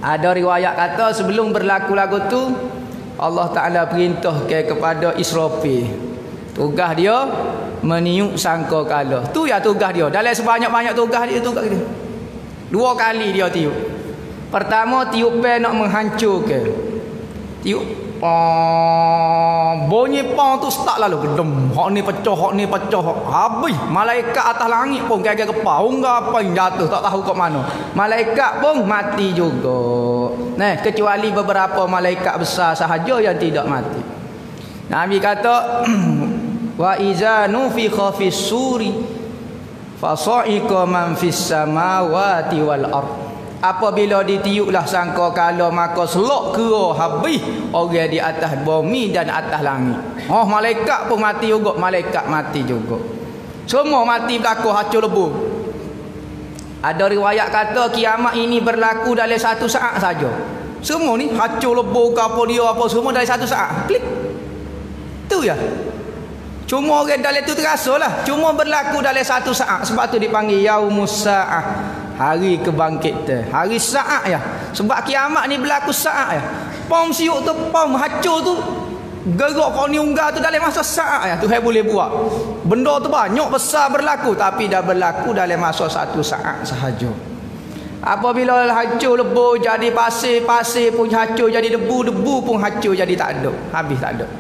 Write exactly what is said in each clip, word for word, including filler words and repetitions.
Ada riwayat kata sebelum berlaku lagu tu Allah Ta'ala perintah ke kepada Israfil. Tugas dia meniup sangkakala. Tu ya tugas dia. Dalam sebanyak-banyak tugas dia tugas dia. Dua kali dia tiup. Pertama tiup pe nak menghancurkan. Tiup pong, bunyi pong tu start lalu gedem. Hak ni pecah, hak ni pecah. Habis malaikat atas langit pun gagal kepala. Enggak apa yang jatuh tak tahu kat mana. Malaikat pun mati juga. Nah, kecuali beberapa malaikat besar sahaja yang tidak mati. Nabi kata wa iza nufikha fis suri fasa'iqa man fis samawati wal ard. Apabila ditiuplah sangkakala maka selok kera habis orang di atas bumi dan atas langit. Oh, malaikat pun mati juga, malaikat mati juga. Semua mati berlaku hancur lebur. Ada riwayat kata kiamat ini berlaku dalam satu saat saja. Semua ni hancur lebur ke apa dia apa semua dalam satu saat. Klik. Tu ya. Cuma orang dalam tu terasa lah. Cuma berlaku dalam satu saat. Sebab tu dipanggil Yaumus Sa'ah. Hari kebangkitan. Hari saat ya. Sebab kiamat ni berlaku saat ya. Pom siuk tu, pom hancur tu. Gerak kau ni unggah tu dalam masa saat ya. Tuhan boleh buat. Benda tu banyak besar berlaku. Tapi dah berlaku dalam masa satu saat sahaja. Apabila hancur lebur jadi pasir, pasir pun hancur jadi debu, debu pun hancur jadi tak ada. Habis tak ada.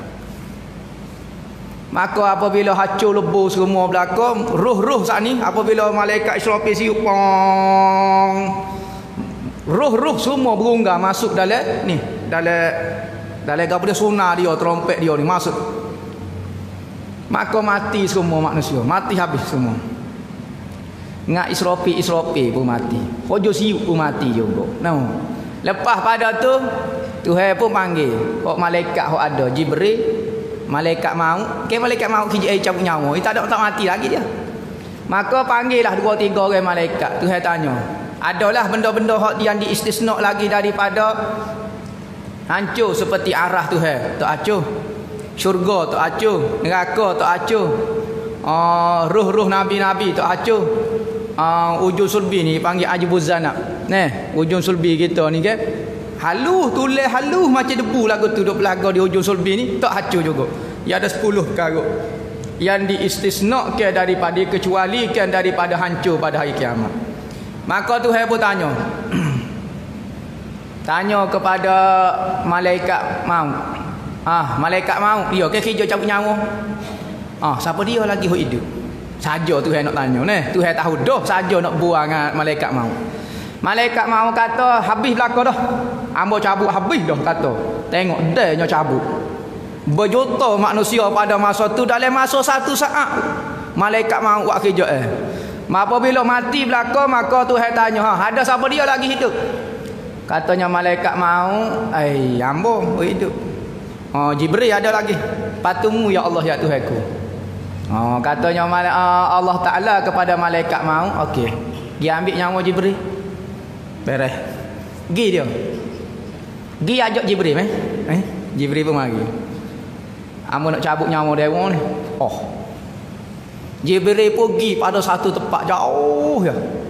Maka apabila hancur lebur semua berlaku, ruh-ruh saat ni apabila malaikat Israfil siup pong, ruh-ruh semua berunggang masuk dalam ni, dalam dalam apa dia sunar dia, trompet dia ni masuk. Maka mati semua manusia, mati habis semua. Ngak Israfil Israfil pun mati. Hojo siup pun mati juga. No. Lepas pada tu Tuhan pun panggil hok malaikat hok ada Jibril. Malaikat maut, ke malaikat maut kijai cabut nyawa, dia tak ada tak mati lagi dia. Maka panggillah dua tiga orang malaikat. Tuhan tanya, adalah benda-benda hak yang diistisna lagi daripada hancur seperti arah Tuhan, tak acuh. Syurga tak acuh, neraka tak acuh. Uh, ruh-ruh nabi-nabi tak acuh. Uh, ujung sulbi ni panggil ajbuz zanab. Nah, ujung sulbi kita ni kan. Halus, tulis halus macam debu lagu tu duk pelaga di hujung sulbi ni tak hancur juga. Ya ada sepuluh perkara yang diistisnakan daripada kecualikan daripada hancur pada hari kiamat. Maka Tuhan pun tanya. Tanya kepada malaikat maut. Ah, malaikat maut dia ke kerja cabut nyawa. Ah, siapa dia lagi hidup? Saja Tuhan nak tanya neh. Tuhan tahu dah saja nak buang dengan malaikat maut. Malaikat mau kata habis belaka dah. Ambo cabut habis dah kata. Tengok dah nya cabut. Berjuta manusia pada masa tu dalam masa satu saat. Malaikat mau buat kerja eh. Apabila mati belaka maka Tuhan tanya, ha, ada siapa dia lagi hidup? Katanya malaikat mau, ai ambo hidup. Oh, Jibril ada lagi. Patumu ya Allah ya Tuhanku. Oh, katanya Allah Taala kepada malaikat mau, okey. Dia ambil nyawa Jibril. Beres. Gi dia. Gi ajak Jibril eh. Eh, Jibril pun mari. Amo nak cabut nyawa dewa ni. Oh. Jibril pun pergi pada satu tempat jauh ya.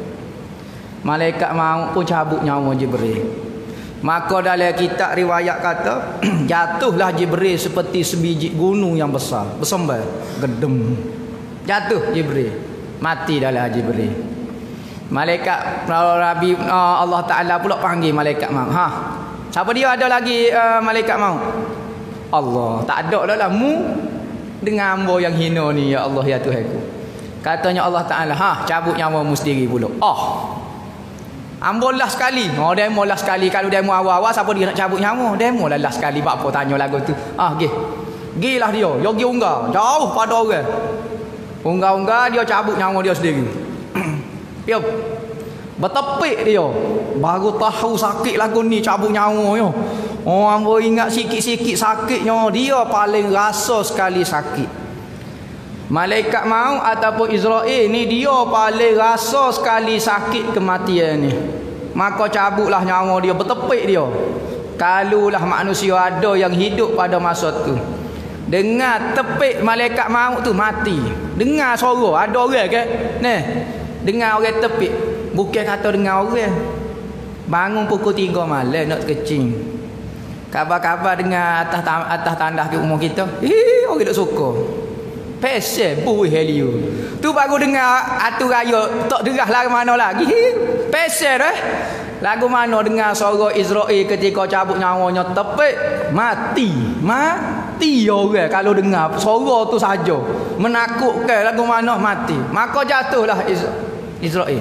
Malaikat maut pun cabut nyawa Jibril. Maka dalam kitab riwayat kata jatuhlah Jibril seperti sebiji gunung yang besar, bersembah, gedem. Jatuh Jibril. Mati dalam Jibril. Malaikat Nabi Allah Taala pula panggil malaikat maut. Ha. Siapa dia ada lagi uh, malaikat maut? Allah. Tak ada dah lah mu dengan hamba yang hina ni ya Allah ya Tuhanku. Katanya Allah Taala, ha, cabut nyawamu sendiri pula. Oh. Hamba lah sekali. Oh, demo lah sekali. Kalau demo awal-awal siapa dia nak cabut nyawa? Demo lah lah sekali. Buat apa tanya lagu tu? Ah, gi. Gilah dia. Dia gi unggah. Jauh pada orang. Unggah-unggah dia cabut nyawa dia sendiri. Piop. Bertepik dia. Baru tahu sakit lagu ni cabut nyawa yo. Oh, hamba ingat sikit-sikit sakitnya. Dia paling rasa sekali sakit. Malaikat maut ataupun Israel ni dia paling rasa sekali sakit kematian ni. Maka cabutlah nyawa dia, bertepik dia. Kalulah manusia ada yang hidup pada masa tu. Dengar tepik malaikat maut tu mati. Dengar suara, ada orang ke? Ni. Dengar orang tepik. Bukan kata dengar orang. Bangun pukul tiga malam nak kecing. Kabar-kabar dengan atas atas tandas ke umur kita. Ih, orang tak suka. Pesel buih helio. Tu baru dengar atu raya tak derah lagu mana lagi. Pesel eh. Lagu mana dengar suara Israel ketika cabut nyawanya tepik mati. Mati orang kalau dengar suara tu saja. Menakutkan lagu mana mati. Maka jatuhlah Israel.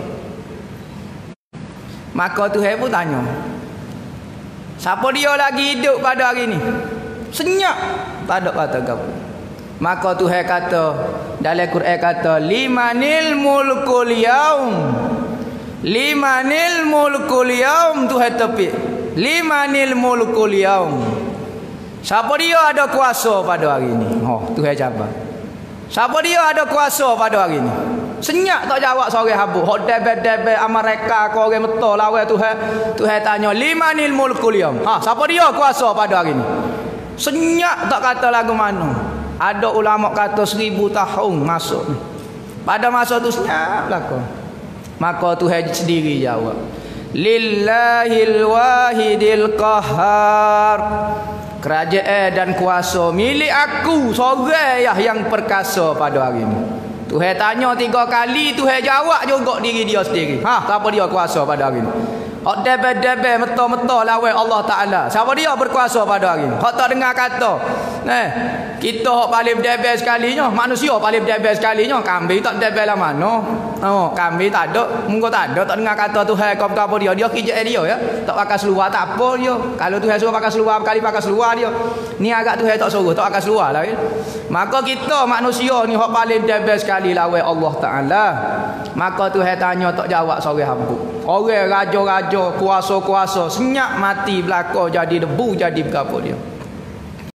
Maka Tuhan pun tanya, siapa dia lagi hidup pada hari ni? Senyap. Tak ada kata apa. Maka Tuhan kata dalam Quran kata limanil mulkul yaum. Limanil mulkul yaum. Tuhan tepik. Limanil mulkul yaum. Siapa dia ada kuasa pada hari ni? Oh, Tuhan jawab. Siapa dia ada kuasa pada hari ni? Senyap tak jawab seorang habuk. Hok debel-debel Amerika kau orang betul lawan Tuhan. Tuhan tanya limanil mulkul yaum. Ha, siapa dia kuasa pada hari ni? Senyap tak kata lagu mana. Ada ulama kata seribu tahun masuk. Pada masa tu senyap belaka. Maka Tuhan sendiri jawab. Lillahil wahidil qahar. Kerajaan dan kuasa milik aku seorang yang perkasa pada hari ini. Tuhan tanya tiga kali, Tuhan jawab juga diri dia sendiri. Ha, siapa dia kuasa pada hari ini? Hak debel-debel meto-meto lawan Allah Taala. Siapa dia berkuasa pada hari ini? Hak tak dengar kata. Nah, kita hak paling debel sekalinya, manusia paling debel sekalinya, kambing tak debel lah mana. Oh, kambing tak ada, muka tak ada, tak dengar kata Tuhan kau apa dia, dia kijak dia ya. Tak pakai seluar tak apa dia. Kalau Tuhan suruh pakai seluar kali pakai seluar dia. Ni agak Tuhan tak suruh, tak pakai seluar lah ya. Maka kita manusia ni hak paling debel sekali lawan Allah Taala. Maka Tuhan tanya tak jawab seorang hamba. Orang raja-raja, kuasa-kuasa senyap mati belaka jadi debu jadi berapa dia.